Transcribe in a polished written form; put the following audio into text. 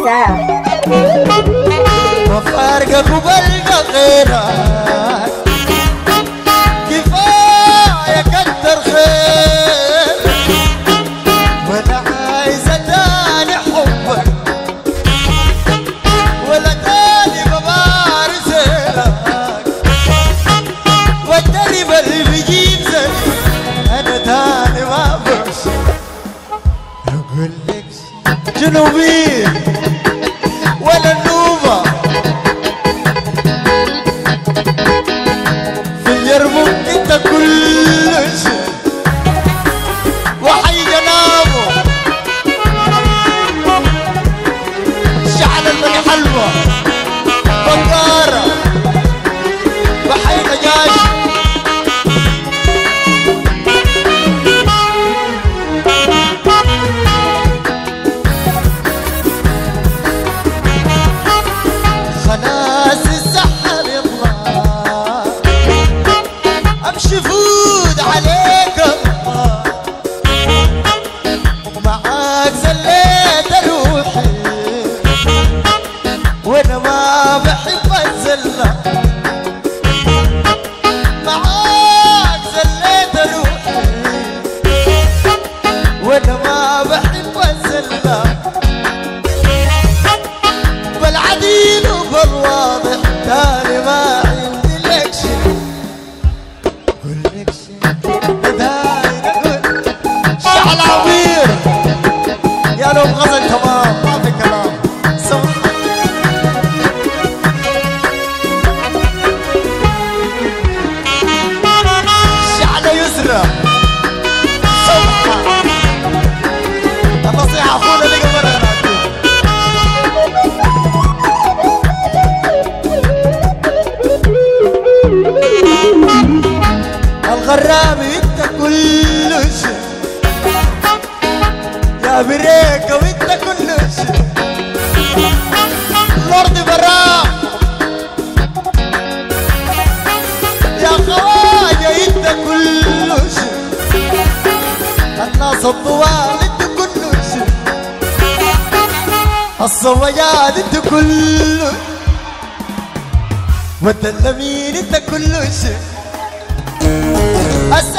وفارقك وبلقى غيرك كفاية كتر خير ولا عايزة تاني حبك ولا تاني بمارسك والدرب اللي بيجيب زي أنا تاني ما بمشي أقول لك جنوبي ولا النوبة في يرمك انت كل شيء وحي جنابه شعل البني حلوة بقارة وحي نجاشي خلاص السحر يطلع امشي فود عليك الله ومعاك زليت روحي وانا ما بحب اتزلى معاك زليت روحي وانا ما بحب اتزلى بالعديل وبالواضح تاني ما عندي لك شي قول لك شي داير اقول شعل عبير يا لو غزل تمام ما في كلام شعل يسرى صبحة النصيحة اخونا اللي قبل الغرامي انت كل شيء يا بريكة وانت كل شيء الارض براك يا خواجة انت كل شيء الناس الطوال انت كل شيء الصويان انت كل وانت الامين انت كل شيء